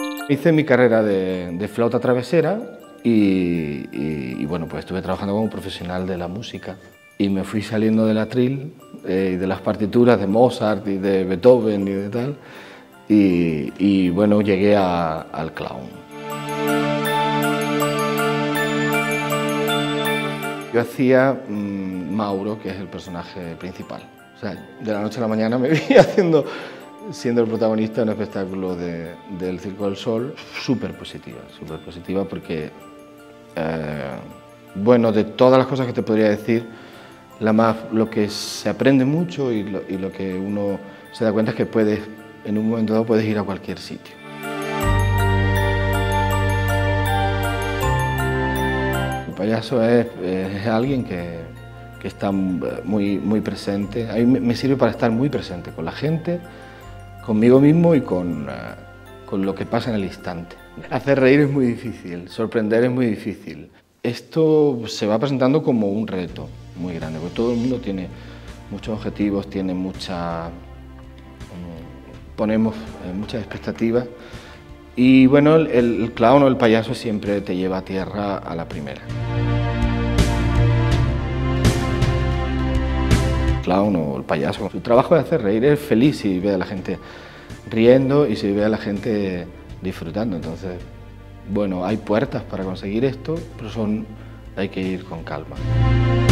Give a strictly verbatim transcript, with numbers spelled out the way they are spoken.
Hice mi carrera de, de flauta travesera y, y, y bueno, pues estuve trabajando como profesional de la música y me fui saliendo del atril eh, y de las partituras de Mozart y de Beethoven y de tal y, y bueno, llegué a, al clown. Yo hacía mmm, Mauro, que es el personaje principal. O sea, de la noche a la mañana me vi haciendo, siendo el protagonista de un espectáculo de, del Circo del Sol, súper positiva, súper positiva porque, eh, bueno, de todas las cosas que te podría decir, la más, lo que se aprende mucho y lo, y lo que uno se da cuenta es que puedes, en un momento dado puedes ir a cualquier sitio. El payaso es, es alguien que, que está muy, muy presente. A mí me sirve para estar muy presente con la gente, conmigo mismo y con, uh, con lo que pasa en el instante. Hacer reír es muy difícil, sorprender es muy difícil. Esto se va presentando como un reto muy grande, porque todo el mundo tiene muchos objetivos, tiene mucha, um, ponemos eh, muchas expectativas. Y bueno, el, el clown o el payaso siempre te lleva a tierra a la primera. El clown o el payaso, su trabajo es hacer reír, es feliz si ve a la gente riendo y si ve a la gente disfrutando. Entonces, bueno, hay puertas para conseguir esto, pero son, hay que ir con calma.